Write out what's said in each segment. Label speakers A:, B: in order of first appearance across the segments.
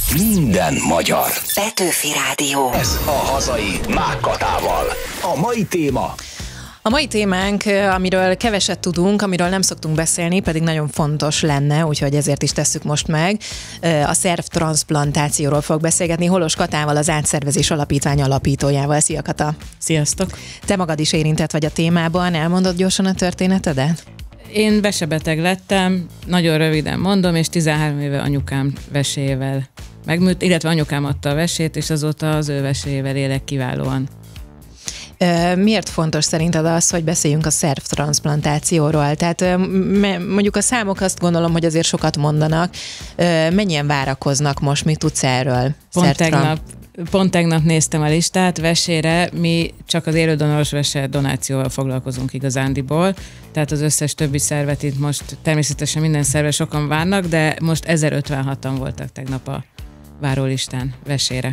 A: Minden magyar.
B: Petőfi Rádió.
A: Ez a hazai Mákkatával. A mai téma...
C: A mai témánk, amiről keveset tudunk, amiről nem szoktunk beszélni, pedig nagyon fontos lenne, úgyhogy ezért is tesszük most meg. A szervtranszplantációról fog beszélgetni Holos Katával, az Átszervezés Alapítvány alapítójával. Szia, Kata!
D: Sziasztok!
C: Te magad is érintett vagy a témában, elmondod gyorsan a történetedet?
D: Én vesebeteg lettem, nagyon röviden mondom, és 13 éve anyukám veséjével megműt, illetve anyukám adta a vesét, és azóta az ő veséjével élek kiválóan.
C: Miért fontos szerinted az, hogy beszéljünk a szervtranszplantációról? Tehát mondjuk a számok azt gondolom, hogy azért sokat mondanak. Mennyien várakoznak most? Mit tudsz erről?
D: Pont tegnap néztem a listát, vesére mi csak az élődonoros vese donációval foglalkozunk igazándiból, tehát az összes többi szervet itt most természetesen minden szerve sokan várnak, de most 1056-an voltak tegnap a várólistán vesére.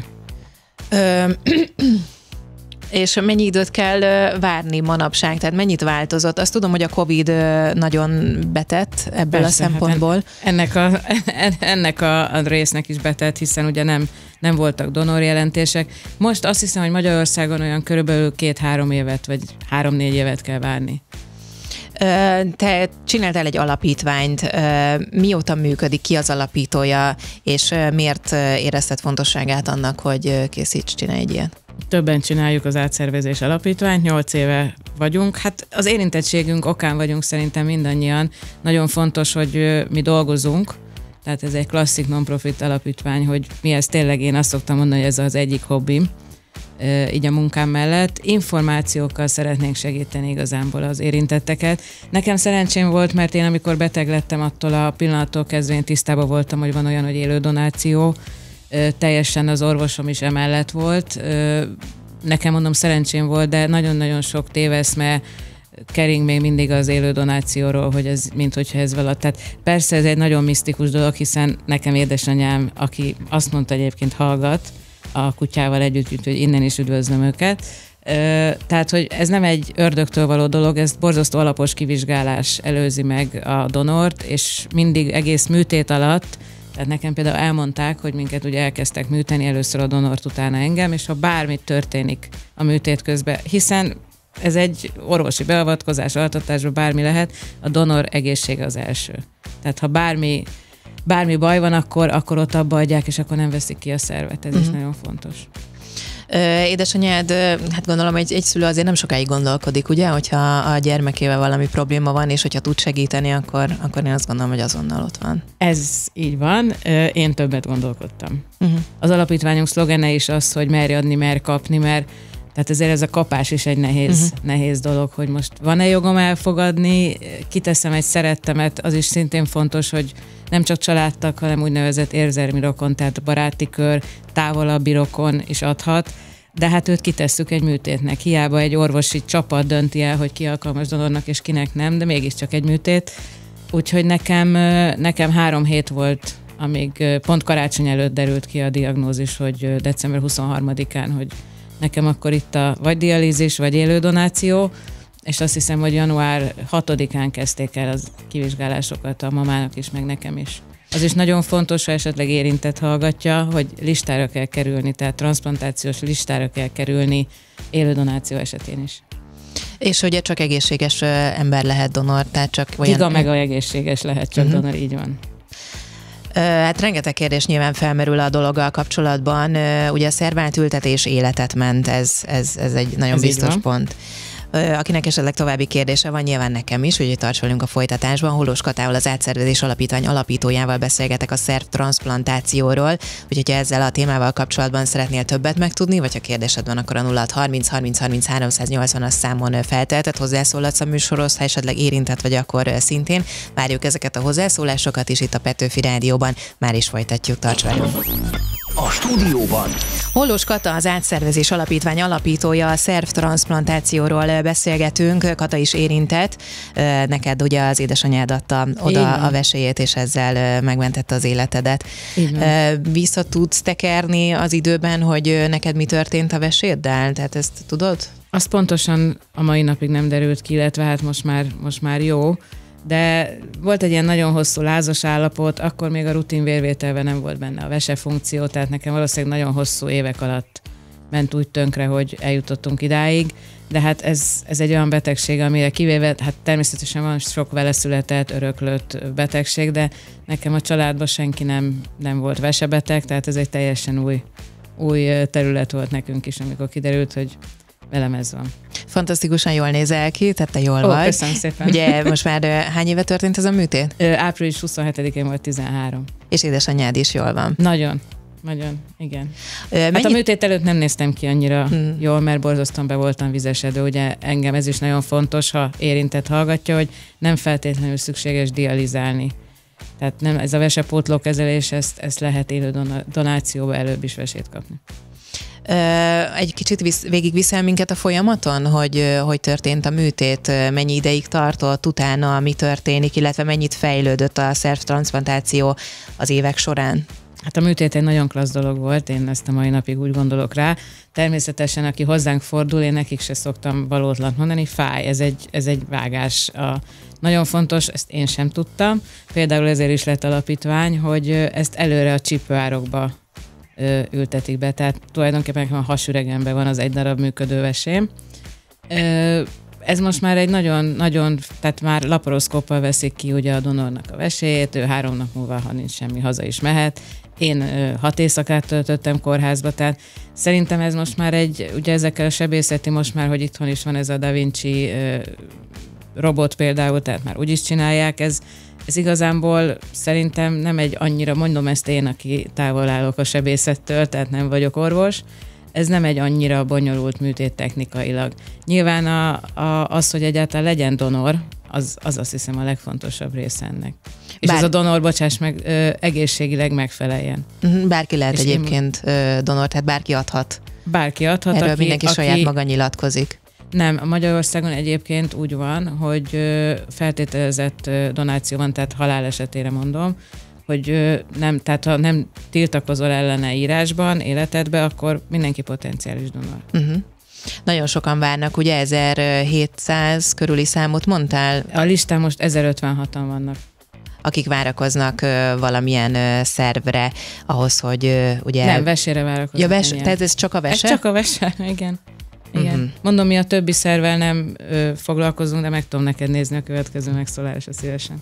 C: És mennyi időt kell várni manapság? Tehát mennyit változott? Azt tudom, hogy a Covid nagyon betett ebből persze, a szempontból.
D: Hát ennek a résznek is betett, hiszen ugye nem voltak donorjelentések. Most azt hiszem, hogy Magyarországon olyan körülbelül 2-3 évet, vagy 3-4 évet kell várni.
C: Te csináltál egy alapítványt, mióta működik, ki az alapítója, és miért érezted fontosságát annak, hogy csinálj egy ilyet?
D: Többen csináljuk az Átszervezés Alapítványt, 8 éve vagyunk. Hát az érintettségünk okán vagyunk szerintem mindannyian. Nagyon fontos, hogy mi dolgozunk, tehát ez egy klasszik non-profit alapítvány, hogy mi ez tényleg, én azt szoktam mondani, hogy ez az egyik hobbim, így a munkám mellett. Információkkal szeretnénk segíteni igazából az érintetteket. Nekem szerencsém volt, mert én amikor beteg lettem, attól a pillanattól kezdve én tisztában voltam, hogy van olyan, hogy élő donáció. Teljesen az orvosom is emellett volt. Nekem mondom szerencsém volt, de nagyon-nagyon sok téveszme kering még mindig az élő donációról, hogy ez, minthogyha ez valahogy. Tehát persze ez egy nagyon misztikus dolog, hiszen nekem édesanyám, aki azt mondta egyébként hallgat, a kutyával együtt, hogy innen is üdvözlöm őket. Tehát, hogy ez nem egy ördögtől való dolog, ez borzasztó alapos kivizsgálás előzi meg a donort, és mindig egész műtét alatt. Tehát nekem például elmondták, hogy minket ugye elkezdtek műteni, először a donort, utána engem, és ha bármit történik a műtét közben, hiszen ez egy orvosi beavatkozás, altatásban bármi lehet, a donor egészsége az első. Tehát ha bármi baj van, akkor ott abba adják, és akkor nem veszik ki a szervet. Ez is nagyon fontos.
C: Édesanyád, hát gondolom egy szülő azért nem sokáig gondolkodik, ugye, hogyha a gyermekével valami probléma van, és hogyha tud segíteni, akkor én azt gondolom, hogy azonnal ott van.
D: Ez így van, én többet gondolkodtam. Az alapítványunk szlogene is az, hogy merj adni, merj kapni, mert tehát ezért ez a kapás is egy nehéz dolog, hogy most van-e jogom elfogadni, kiteszem egy szerettemet, az is szintén fontos, hogy nem csak családtag, hanem úgynevezett érzelmi rokon, tehát baráti kör, távolabbi rokon is adhat, de hát őt kitesszük egy műtétnek. Hiába egy orvosi csapat dönti el, hogy ki alkalmas donornak és kinek nem, de mégiscsak egy műtét. Úgyhogy nekem 3 hét volt, amíg pont karácsony előtt derült ki a diagnózis, hogy december 23-án, hogy nekem akkor itt vagy dialízis, vagy élő donáció, és azt hiszem, hogy január 6-án kezdték el az kivizsgálásokat a mamának is, meg nekem is. Az is nagyon fontos, ha esetleg érintett hallgatja, hogy listára kell kerülni, tehát transzplantációs listára kell kerülni élő donáció esetén is.
C: És ugye csak egészséges ember lehet donor, tehát csak olyan...
D: Giga meg a egészséges lehet csak donor, így van.
C: Hát rengeteg kérdés nyilván felmerül a dologgal kapcsolatban. Ugye a szervátültetés életet ment, ez egy nagyon biztos pont. Akinek esetleg további kérdése van, nyilván nekem is, úgyhogy tarts velünk a folytatásban. Holos Katával, az Átszervezés Alapítvány alapítójával beszélgetek a szervtranszplantációról, úgyhogy ha ezzel a témával kapcsolatban szeretnél többet megtudni, vagy ha kérdésed van, akkor a 0630 30 30 380-as számon felteheted, hozzászólhatsz a műsorhoz, ha esetleg érintett vagy, akkor szintén. Várjuk ezeket a hozzászólásokat is itt a Petőfi Rádióban. Már is folytatjuk, tarts velünk!
A: A stúdióban
C: Holos Kata, az Átszervezés Alapítvány alapítója, a szervtranszplantációról beszélgetünk. Kata is érintett. Neked ugye az édesanyád adta oda a vesélyét, és ezzel megmentette az életedet. Vissza tudsz tekerni az időben, hogy neked mi történt a veséddel? Tehát ezt tudod?
D: Azt pontosan a mai napig nem derült ki, illetve hát most már jó. de volt egy ilyen nagyon hosszú lázas állapot, akkor még a rutin vérvételben nem volt benne a vesefunkció, tehát nekem valószínűleg nagyon hosszú évek alatt ment úgy tönkre, hogy eljutottunk idáig, de hát ez egy olyan betegség, amire kivéve, hát természetesen van sok vele született, öröklött betegség, de nekem a családban senki nem volt vesebeteg, tehát ez egy teljesen új terület volt nekünk is, amikor kiderült, hogy velem ez van.
C: Fantasztikusan jól nézel ki, tehát te jól vagy.
D: Köszönöm szépen.
C: Ugye most már hány éve történt ez a műtét?
D: Április 27-én volt 13.
C: És édesanyád is jól van.
D: Nagyon, igen. Hát a műtét előtt nem néztem ki annyira jól, mert borzasztóan be voltam vizesedő. Ugye engem ez is nagyon fontos, ha érintett hallgatja, hogy nem feltétlenül szükséges dializálni. Tehát nem, ez a vesepótlókezelés, ezt lehet élő donációba előbb is vesét kapni.
C: Egy kicsit végigviszel minket a folyamaton, hogy történt a műtét, mennyi ideig tartott, utána mi történik, illetve mennyit fejlődött a szervtranszplantáció az évek során?
D: Hát a műtét egy nagyon klassz dolog volt, én ezt a mai napig úgy gondolok rá. Természetesen, aki hozzánk fordul, én nekik se szoktam valótlant mondani, fáj, ez egy vágás. Nagyon fontos, ezt én sem tudtam, például ezért is lett alapítvány, hogy ezt előre a csípőárokba ültetik be, tehát tulajdonképpen nekem a hasüregemben van az egy darab működő vesém. Ez most már egy nagyon, tehát már laparoszkóppal veszik ki ugye a donornak a veséjét, ő 3 nap múlva, ha nincs semmi, haza is mehet. Én 6 éjszakát töltöttem kórházba, tehát szerintem ez most már ugye ezekkel a sebészeti, most már, hogy itthon is van ez a Da Vinci robot például, tehát már úgy is csinálják, ez igazából szerintem nem egy annyira, mondom ezt én, aki távol állok a sebészettől, tehát nem vagyok orvos, ez nem egy annyira bonyolult műtét technikailag. Nyilván az, hogy egyáltalán legyen donor, az azt hiszem a legfontosabb része ennek. És ez a donor, bocsáss meg, egészségileg megfeleljen.
C: Bárki lehet egyébként donor, tehát bárki adhat.
D: Bárki adhat.
C: Erről mindenki saját maga nyilatkozik.
D: Nem, Magyarországon egyébként úgy van, hogy feltételezett donáció van, tehát halál esetére mondom, hogy nem, tehát ha nem tiltakozol ellene írásban, életedbe, akkor mindenki potenciális donor.
C: Nagyon sokan várnak, ugye 1700 körüli számot mondtál?
D: A listán most 1056-an vannak.
C: Akik várakoznak valamilyen szervre ahhoz, hogy ugye...
D: Nem, vesére várakoznak.
C: Ja, tehát ez csak a vese?
D: Ez csak a vese, igen. Igen. Mondom, mi a többi szervvel nem foglalkozunk, de meg tudom neked nézni a következő megszólalásra szívesen.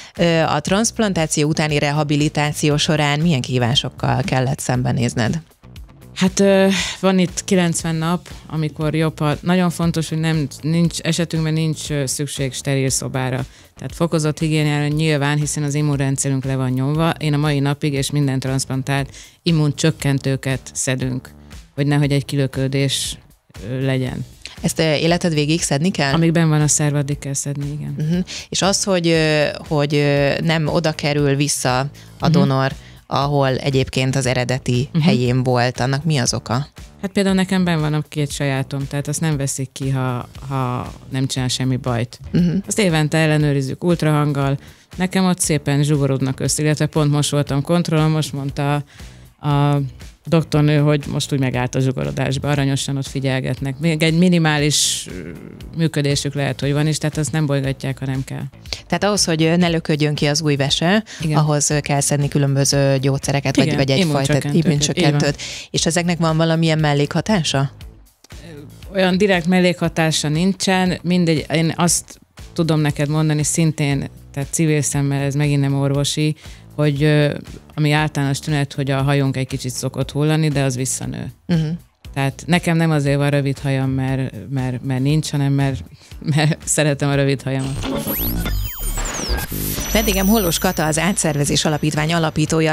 C: A transzplantáció utáni rehabilitáció során milyen kihívásokkal kellett szembenézned?
D: Hát van itt 90 nap, amikor jobb, nagyon fontos, hogy esetünkben nincs szükség steril szobára. Tehát fokozott higiéniára nyilván, hiszen az immunrendszerünk le van nyomva. Én a mai napig és minden transzplantált immuncsökkentőket szedünk, hogy nehogy egy kilöködés legyen.
C: Ezt életed végig szedni kell?
D: Amíg benn van a szerv, addig kell szedni, igen.
C: És az, hogy nem oda kerül vissza a donor, ahol egyébként az eredeti helyén volt, annak mi az oka? Hát
D: például nekem benn van a 2 sajátom, tehát azt nem veszik ki, ha nem csinál semmi bajt. Azt évente ellenőrizzük ultrahanggal, nekem ott szépen zsugorodnak össze, illetve pont most voltam kontrollon, most mondta a doktornő, hogy most úgy megállt a zsugorodásba, aranyosan ott figyelgetnek. Még egy minimális működésük lehet, hogy van is, tehát azt nem bolygatják, ha nem kell.
C: Tehát ahhoz, hogy ne löködjön ki az új vese, igen, ahhoz kell szedni különböző gyógyszereket, igen, vagy egyfajta immuncsökkentőt. És ezeknek van valamilyen mellékhatása?
D: Olyan direkt mellékhatása nincsen, mindegy, én azt tudom neked mondani szintén, tehát civil szemmel, ez megint nem orvosi, hogy ami általános tünet, hogy a hajunk egy kicsit szokott hullani, de az visszanő. Tehát nekem nem azért van rövid hajam, mert nincs, hanem mert szeretem a rövid hajamat.
C: Vendégem Hollós Kata, az Átszervezés Alapítvány alapítója,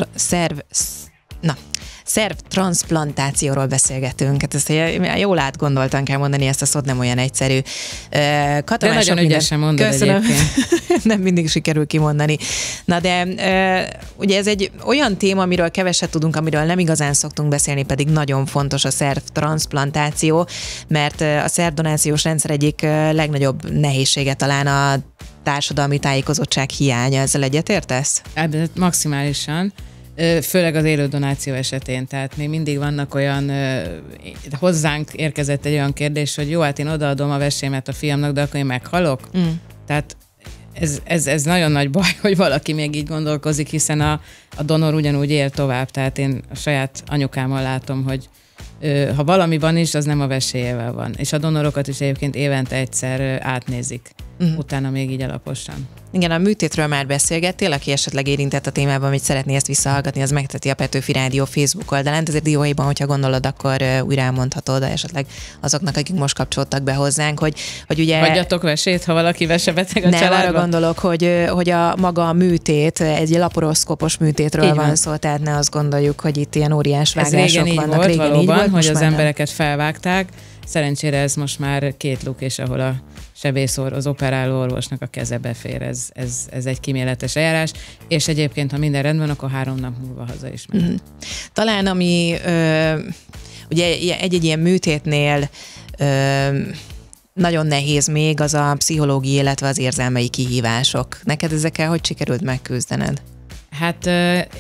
C: szervtranszplantációról beszélgetünk. Hát ezt jól átgondoltan kell mondani, ezt a szót nem olyan egyszerű.
D: Kata, de nagyon ügyesen mondod egyébként.
C: Nem mindig sikerül kimondani. Na de ugye ez egy olyan téma, amiről keveset tudunk, amiről nem igazán szoktunk beszélni, pedig nagyon fontos a szervtranszplantáció, mert a szervdonációs rendszer egyik legnagyobb nehézsége talán a társadalmi tájékozottság hiánya. Ezzel egyetértesz?
D: Maximálisan. Főleg az élő donáció esetén, tehát még mindig vannak olyan, hozzánk érkezett egy olyan kérdés, hogy jó, hát én odaadom a vesémet a fiamnak, de akkor én meghalok? Tehát ez nagyon nagy baj, hogy valaki még így gondolkozik, hiszen a donor ugyanúgy él tovább, tehát én a saját anyukámmal látom, hogy ha valami van is, az nem a vesélyével van. És a donorokat is egyébként évente egyszer átnézik, utána még így alaposan.
C: Igen, a műtétről már beszélgettél, aki esetleg érintett a témában, hogy szeretné ezt visszahallgatni, az megteti a Petőfi Rádió Facebook oldalán, ezért dióhéjban, hogyha gondolod, akkor újra elmondhatod esetleg azoknak, akik most kapcsolódtak be hozzánk, hogy ugye...
D: Hagyjatok vesét, ha valaki vesebeteg a családban.
C: Nem, arra gondolok, hogy a maga a műtét, egy laparoszkópos műtétről van szó, tehát ne azt gondoljuk, hogy itt ilyen óriás vágások vannak.
D: Régen így volt, hogy az embereket felvágták. Szerencsére ez most már 2 luk, és ahol a sebészor, az operáló orvosnak a keze befér, ez egy kíméletes eljárás, és egyébként, ha minden rendben, akkor 3 nap múlva haza is megy.
C: Talán ami ugye egy ilyen műtétnél nagyon nehéz még az a pszichológiai, illetve az érzelmei kihívások. Neked ezekkel hogy sikerült megküzdened?
D: Hát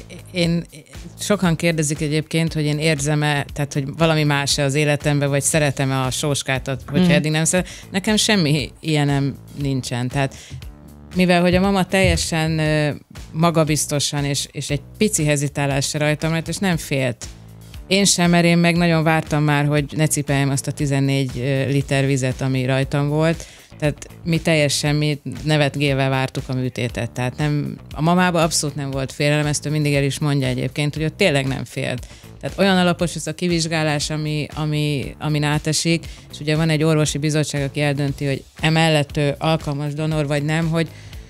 D: sokan kérdezik egyébként, hogy én érzem-e, tehát hogy valami más-e az életemben, vagy szeretem-e a sóskátot, hogyha eddig nem szeretem. Nekem semmi ilyenem nincsen. Tehát mivel, hogy a mama teljesen magabiztosan, és egy pici hezitálás se rajtam lett, és nem félt. Én sem, mert én meg nagyon vártam már, hogy ne cipeljem azt a 14 liter vizet, ami rajtam volt. Tehát mi nevetgélve vártuk a műtétet. Tehát a mamában abszolút nem volt félelem, ezt ő mindig el is mondja egyébként, hogy ott tényleg nem félt. Tehát olyan alapos ez a kivizsgálás, amin átesik, és ugye van egy orvosi bizottság, aki eldönti, hogy emellett ő alkalmas donor vagy nem, hogy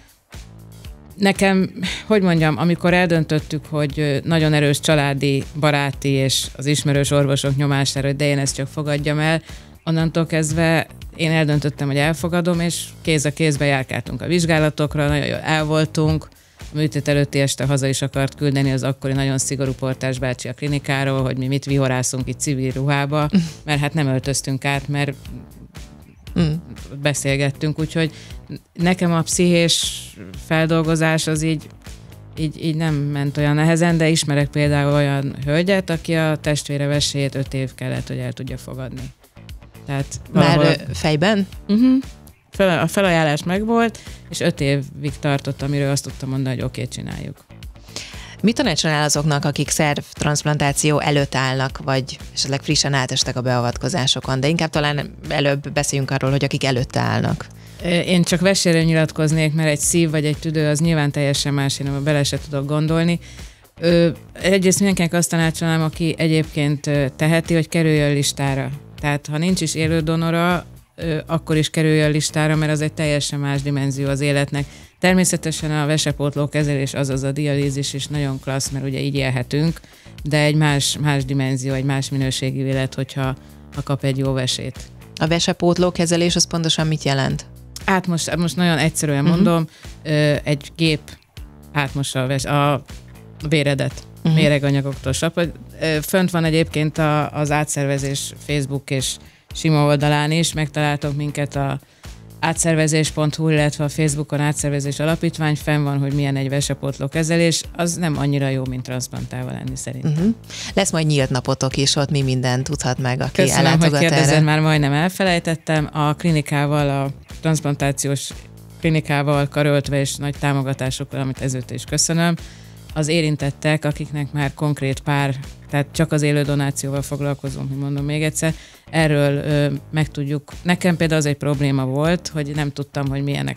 D: nekem, hogy mondjam, amikor eldöntöttük, hogy nagyon erős családi, baráti és az ismerős orvosok nyomására, hogy de én ezt csak fogadjam el, onnantól kezdve én eldöntöttem, hogy elfogadom, és kéz a kézbe járkáltunk a vizsgálatokra, nagyon jól el voltunk. A műtét előtti este haza is akart küldeni az akkori nagyon szigorú portás bácsi a klinikáról, hogy mi mit vihorászunk itt civil ruhába, mert hát nem öltöztünk át, mert beszélgettünk, úgyhogy nekem a pszichés feldolgozás az így nem ment olyan nehezen, de ismerek például olyan hölgyet, aki a testvére vesélyét 5 év kellett, hogy el tudja fogadni. Tehát
C: már fejben?
D: A felajánlás megvolt, és 5 évig tartott, amiről azt tudtam mondani, hogy oké, csináljuk.
C: Mit tanácsolnál azoknak, akik szervtranszplantáció előtt állnak, vagy esetleg frissen átestek a beavatkozásokon, de inkább talán előbb beszéljünk arról, hogy akik előtte állnak.
D: Én csak veséről nyilatkoznék, mert egy szív vagy egy tüdő az nyilván teljesen más, én abban bele se tudok gondolni. Egyrészt mindenkinek azt tanácsolnám, aki egyébként teheti, hogy kerüljön listára. Tehát ha nincs is élő donora, akkor is kerüljön listára, mert az egy teljesen más dimenzió az életnek. Természetesen a vesepótló kezelés, azaz a dialízis is nagyon klassz, mert ugye így élhetünk, de egy más dimenzió, egy más minőségű élet, hogyha kap egy jó vesét.
C: A vesepótló kezelés az pontosan mit jelent?
D: Hát most nagyon egyszerűen mondom, egy gép átmossa a véredet. Méreganyagoktól fönt van egyébként az átszervezés Facebook és sima oldalán is, megtaláltok minket a átszervezés.hu, illetve a Facebookon Átszervezés Alapítvány, fenn van, hogy milyen egy vesepótló kezelés, az nem annyira jó, mint transzplantálva lenni szerintem.
C: Lesz majd nyílt napotok is, ott mi mindent tudhat meg, aki
D: köszönöm,
C: ellátogat
D: hogy kérdezed,
C: erre.
D: már majdnem elfelejtettem. A klinikával, a transzplantációs klinikával karöltve és nagy támogatásokkal, amit ezúttal is köszönöm, az érintettek, akiknek már konkrét tehát csak az élő donációval foglalkozunk, hogy mondom még egyszer, erről megtudjuk. Nekem például az egy probléma volt, hogy nem tudtam, hogy milyenek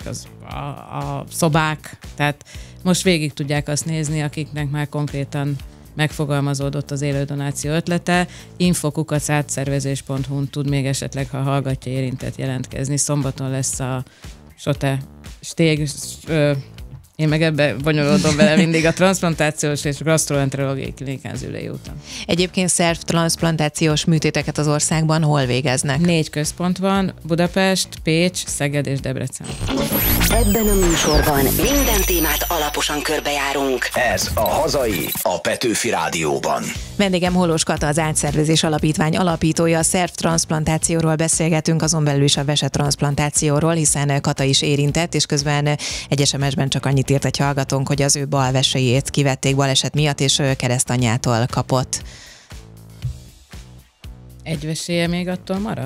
D: a szobák, tehát most végig tudják azt nézni, akiknek már konkrétan megfogalmazódott az élő donáció ötlete. info@átszervezés.hu-n tud még esetleg, ha hallgatja, érintett jelentkezni. Szombaton lesz a SOTE stég, én meg ebbe bonyolódom vele mindig a transzplantációs és gasztroenterológiai klinikán Zülei úton.
C: Egyébként szervtranszplantációs műtéteket az országban hol végeznek?
D: 4 központ van, Budapest, Pécs, Szeged és Debrecen.
B: Ebben a műsorban minden témát alaposan körbejárunk.
A: Ez a hazai, a Petőfi Rádióban.
C: Vendégem Hollós Kata, az Átszervezés Alapítvány alapítója. A szervtranszplantációról beszélgetünk, azon belül is a vesetranszplantációról, hiszen Kata is érintett, és közben egy SMS-ben csak annyit írt egy hallgatónk, hogy az ő bal vesélyét kivették baleset miatt, és keresztanyjától kapott.
D: Egy vesélye még attól maradt?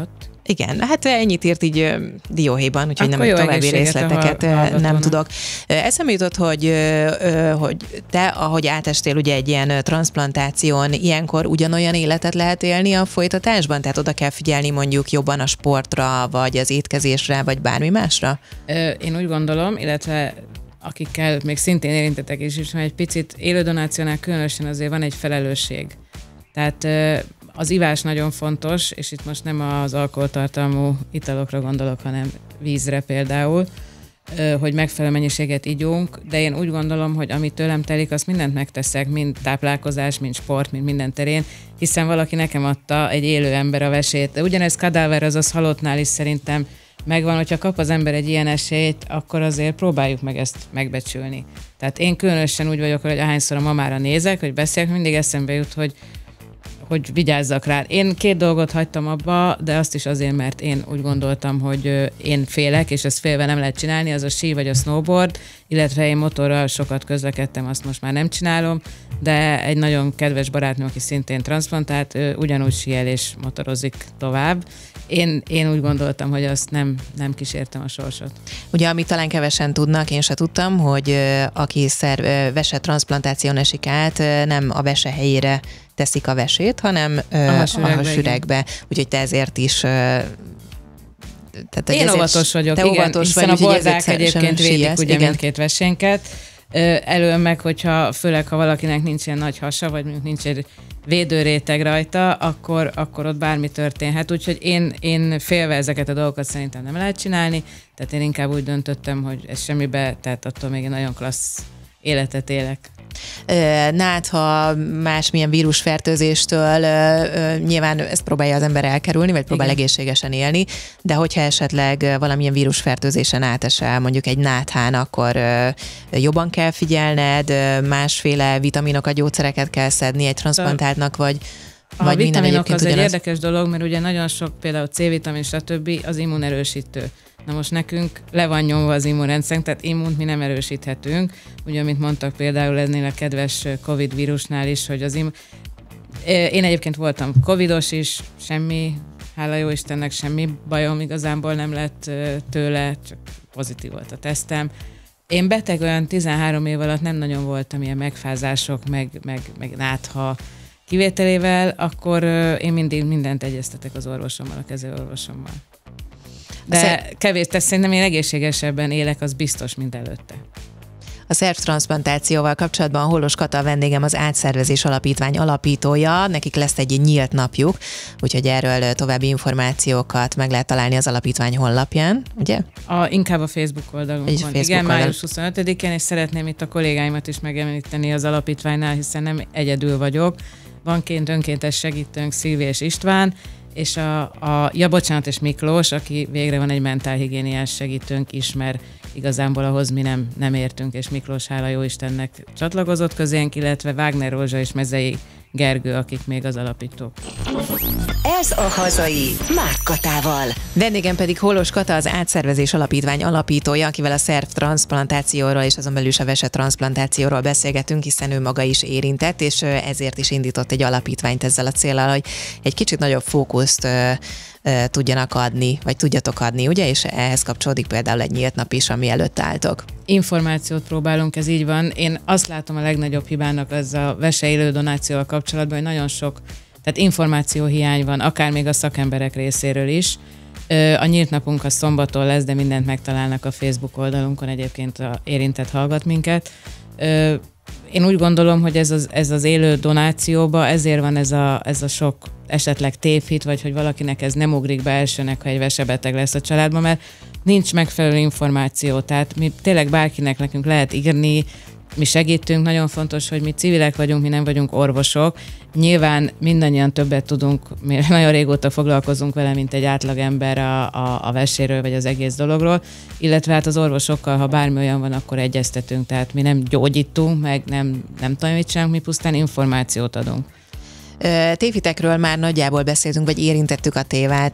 C: Igen, hát ennyit írt így dióhéjban, úgyhogy
D: akkor
C: nem további részleteket nem tudok. Eszembe jutott, hogy te, ahogy átestél ugye egy ilyen transplantáción, ilyenkor ugyanolyan életet lehet élni a folytatásban? Tehát oda kell figyelni mondjuk jobban a sportra, vagy az étkezésre, vagy bármi másra?
D: Én úgy gondolom, illetve akikkel még szintén érintettek is, mert egy picit élődonációnál különösen azért van egy felelősség. Tehát az ivás nagyon fontos, és itt most nem az alkoholtartalmú italokra gondolok, hanem vízre például, hogy megfelelő mennyiséget igyunk, de én úgy gondolom, hogy amit tőlem telik, azt mindent megteszek, mind táplálkozás, mind sport, mind minden terén, hiszen valaki nekem adta, egy élő ember a vesét. De ugyanez kadáver, azaz halottnál is szerintem megvan, hogyha kap az ember egy ilyen esélyt, akkor azért próbáljuk meg ezt megbecsülni. Tehát én különösen úgy vagyok, hogy ahányszor a mamára nézek, hogy beszélek, mindig eszembe jut, hogy vigyázzak rá. Én 2 dolgot hagytam abba, de azt is azért, mert én úgy gondoltam, hogy én félek, és ezt félve nem lehet csinálni, az a sí vagy a snowboard, illetve én motorral sokat közlekedtem, azt most már nem csinálom, de egy nagyon kedves barátnőm, aki szintén transplantált, ő ugyanúgy síel és motorozik tovább. Én úgy gondoltam, hogy azt nem kísértem a sorsot.
C: Ugye, amit talán kevesen tudnak, én se tudtam, hogy aki vese transplantáción esik át, nem a vese helyére teszik a vesét, hanem a süregbe. Úgyhogy te ezért is...
D: Én óvatos vagyok,
C: te
D: igen,
C: óvatos
D: hiszen
C: vagy,
D: a bordák egyébként védik ugye mindkét vesénket. Elől meg, főleg ha valakinek nincs ilyen nagy hasa, vagy mondjuk nincs egy védőréteg rajta, akkor ott bármi történhet. Úgyhogy én félve ezeket a dolgokat szerintem nem lehet csinálni, tehát én inkább úgy döntöttem, hogy ez semmibe, tehát attól még egy nagyon klassz életet élek.
C: Ha másmilyen vírusfertőzéstől nyilván ezt próbálja az ember elkerülni, vagy próbál egészségesen élni, de hogyha esetleg valamilyen vírusfertőzésen átesel, mondjuk egy náthán, akkor jobban kell figyelned, másféle vitaminokat, gyógyszereket kell szedni egy transzplantáltnak, vagy
D: a vitaminok az egy érdekes dolog, mert ugye nagyon sok például C-vitamin, stb. Az immunerősítő. Na most nekünk le van nyomva az immunrendszerünk, tehát immunt mi nem erősíthetünk. Ugye, amit mondtak például ennél a kedves Covid vírusnál is, hogy én egyébként voltam covidos is, hála jó Istennek semmi bajom igazából nem lett tőle, csak pozitív volt a tesztem. Én beteg olyan 13 év alatt nem nagyon voltam ilyen megfázások, meg nátha kivételével, akkor én mindig mindent egyeztetek az orvosommal, a kezelőorvosommal. De kevés tesz, szerintem én egészségesebben élek, az biztos, mint előtte.
C: A szervtranszplantációval kapcsolatban Holos Kata a vendégem, az Átszervezés Alapítvány alapítója, nekik lesz egy nyílt napjuk, úgyhogy erről további információkat meg lehet találni az alapítvány honlapján, ugye?
D: Inkább a Facebook oldalunkon. Igen, május 25-én, és szeretném itt a kollégáimat is megemlíteni az alapítványnál, hiszen nem egyedül vagyok. Van 2 önkéntes segítőnk, Szilvi és István, és és Miklós, aki végre van egy mentálhigiéniás segítőnk is, mert igazából ahhoz mi nem értünk, és Miklós, hála jó Istennek, csatlakozott közénk, illetve Wagner Rózsa és Mezei Gergő, akik még az alapítók.
B: Ez a hazai Mákkatával.
C: Vendégem pedig Holos Kata, az Átszervezés Alapítvány alapítója, akivel a szervtranszplantációról és azon belül is a vesetranszplantációról beszélgetünk, hiszen ő maga is érintett, és ezért is indított egy alapítványt ezzel a céllal, hogy egy kicsit nagyobb fókuszt tudjanak adni, vagy tudjatok adni, ugye? És ehhez kapcsolódik például egy nyílt nap is, ami előtt álltok.
D: Információt próbálunk, ez így van. Én azt látom a legnagyobb hibának az a veseélő donációval kapcsolatban, hogy nagyon sok, tehát információhiány van, akár még a szakemberek részéről is. A nyílt napunk a szombaton lesz, de mindent megtalálnak a Facebook oldalunkon, egyébként érintett hallgat minket. Én úgy gondolom, hogy ez az élő donációba ezért van ez a sok esetleg tévhit, vagy hogy valakinek ez nem ugrik be elsőnek, ha egy vesebeteg lesz a családban, mert nincs megfelelő információ. Tehát mi tényleg bárkinek nekünk lehet írni, mi segítünk, nagyon fontos, hogy mi civilek vagyunk, mi nem vagyunk orvosok. Nyilván mindannyian többet tudunk, mi nagyon régóta foglalkozunk vele, mint egy átlagember a veséről, vagy az egész dologról, illetve hát az orvosokkal, ha bármi olyan van, akkor egyeztetünk, tehát mi nem gyógyítunk, meg nem tanítsánk, mi pusztán információt adunk.
C: Tévhitekről már nagyjából beszéltünk, vagy érintettük a tévát.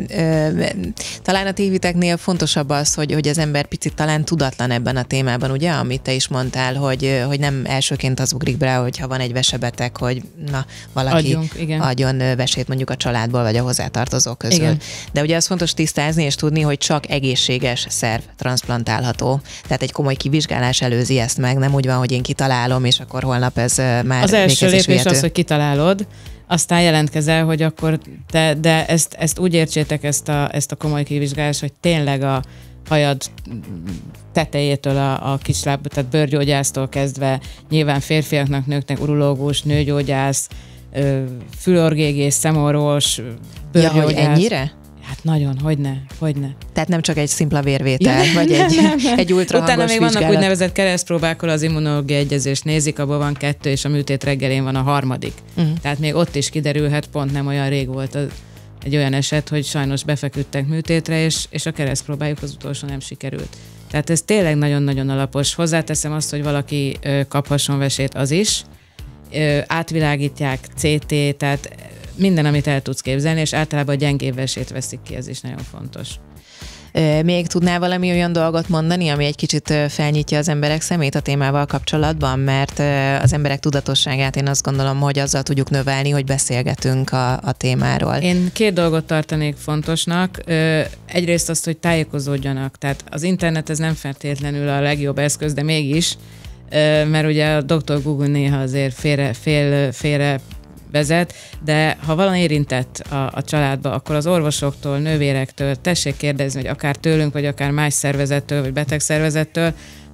C: Talán a tévhiteknél fontosabb az, hogy az ember picit talán tudatlan ebben a témában, ugye, amit te is mondtál, hogy nem elsőként az ugrik be, hogyha van egy vesebeteg, hogy valaki adjon vesét mondjuk a családból, vagy a hozzátartozók közül. Igen. De ugye az fontos tisztázni és tudni, hogy csak egészséges szerv transzplantálható. Tehát egy komoly kivizsgálás előzi ezt meg, nem úgy van, hogy én kitalálom, és akkor holnap ez már
D: az első lépés az, hogy kitalálod, aztán jelentkezel, hogy akkor de ezt úgy értsétek, ezt a komoly kivizsgálást, hogy tényleg a hajad tetejétől a kisláb, tehát bőrgyógyásztól kezdve, nyilván férfiaknak, nőknek urológus, nőgyógyász, fülorgégész, szemorvos, bőrgyógyász.
C: Ja, hogy ennyire?
D: Hát nagyon, hogyne.
C: Tehát nem csak egy szimpla vérvétel, vagy egy ultrahangos
D: utána még
C: vizsgálat.
D: vannak úgynevezett keresztpróbák, az immunológiai egyezést nézik, abban van 2, és a műtét reggelén van a 3. Tehát még ott is kiderülhet, pont nem olyan rég volt egy olyan eset, hogy sajnos befeküdtek műtétre, és a keresztpróbájuk az utolsó nem sikerült. Tehát ez tényleg nagyon-nagyon alapos. Hozzáteszem azt, hogy valaki kaphasson vesét, az is. Átvilágítják, CT, tehát minden, amit el tudsz képzelni, és általában a gyengébb vesét veszik ki, ez is nagyon fontos.
C: Még tudnál valami olyan dolgot mondani, ami egy kicsit felnyitja az emberek szemét a témával kapcsolatban, mert az emberek tudatosságát én azt gondolom, hogy azzal tudjuk növelni, hogy beszélgetünk a témáról.
D: Én 2 dolgot tartanék fontosnak. Egyrészt azt, hogy tájékozódjanak. Tehát az internet ez nem feltétlenül a legjobb eszköz, de mégis, mert ugye a Dr. Google néha azért félre vezet, de ha valami érintett a családba, akkor az orvosoktól, nővérektől tessék kérdezni, hogy akár tőlünk, vagy akár más szervezettől, vagy betegszervezettől,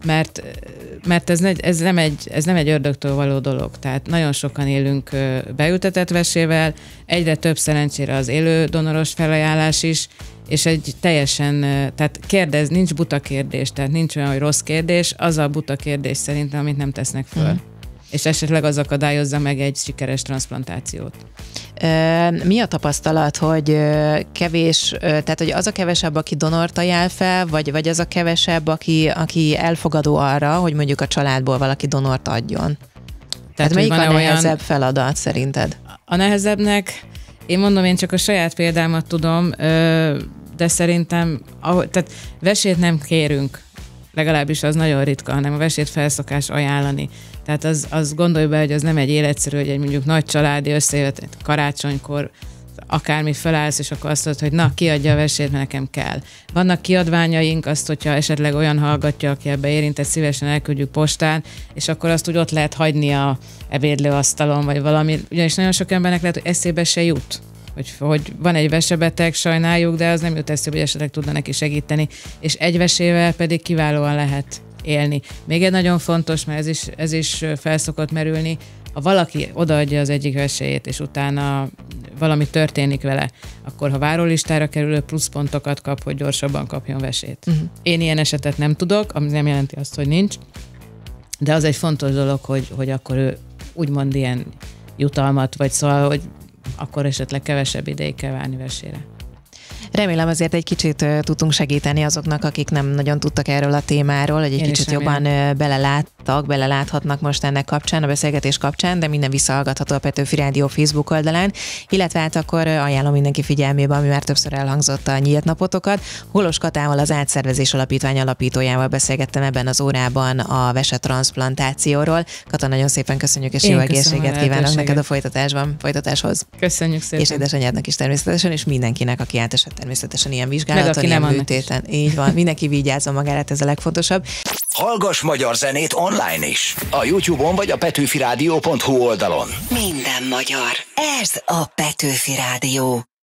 D: mert ez nem egy ördögtől való dolog. Tehát nagyon sokan élünk beültetett vesével, egyre több szerencsére az élő donoros felajánlás is, és egy teljesen, tehát nincs buta kérdés, tehát nincs olyan, hogy rossz kérdés, az a buta kérdés szerintem, amit nem tesznek föl. És esetleg az akadályozza meg egy sikeres transzplantációt.
C: Mi a tapasztalat, hogy kevés, tehát hogy az a kevesebb, aki donort ajánl fel, vagy az a kevesebb, aki elfogadó arra, hogy mondjuk a családból valaki donort adjon? Tehát melyik a nehezebb feladat szerinted?
D: A nehezebbnek, én mondom, én csak a saját példámat tudom, de szerintem, tehát vesét nem kérünk, legalábbis az nagyon ritka, hanem a vesét felszokás ajánlani. Tehát az gondolj be, hogy az nem egy életszerű, hogy egy mondjuk nagy családi összejött karácsonykor, akármi felállsz, és akkor azt mondod, hogy na, kiadja a vesét, mert nekem kell. Vannak kiadványaink, azt, hogyha esetleg olyan hallgatja, aki ebbe érintett, szívesen elküldjük postán, és akkor azt úgy ott lehet hagyni a ebédlőasztalon, vagy valami. Ugyanis nagyon sok embernek lehet, hogy eszébe se jut, hogy van egy vesebeteg, sajnáljuk, de az nem jut eszébe, hogy esetleg tudna neki segíteni, és egy vesével pedig kiválóan lehet élni. Még egy nagyon fontos, mert ez is fel szokott merülni, ha valaki odaadja az egyik veséjét, és utána valami történik vele, akkor ha várólistára kerülő pluszpontokat kap, hogy gyorsabban kapjon vesét. Én ilyen esetet nem tudok, ami nem jelenti azt, hogy nincs, de az egy fontos dolog, hogy akkor ő úgymond ilyen jutalmat, vagy szóval, hogy akkor esetleg kevesebb ideig kell várni vesére.
C: Remélem azért egy kicsit tudtunk segíteni azoknak, akik nem nagyon tudtak erről a témáról, hogy egy kicsit jobban beleláthatnak most ennek kapcsán, a beszélgetés kapcsán, de minden visszahallgatható a Petőfi Rádió Facebook oldalán, illetve hát akkor ajánlom mindenki figyelmébe, ami már többször elhangzott, a nyílt napotokat. Holos Katával, az Átszervezés Alapítvány alapítójával beszélgettem ebben az órában a vesetranszplantációról. Kata, nagyon szépen köszönjük, és jó egészséget kívánok neked a folytatáshoz.
D: Köszönjük szépen.
C: És édesanyádnak is természetesen, és mindenkinek, aki átesett természetesen ilyen vizsgálaton, ilyen műtéten. Így van, mindenki vigyázzon magára, ez a legfontosabb.
A: Hallgass magyar zenét online is. A YouTube-on vagy a petőfiradio.hu oldalon.
B: Minden magyar. Ez a Petőfi Rádió.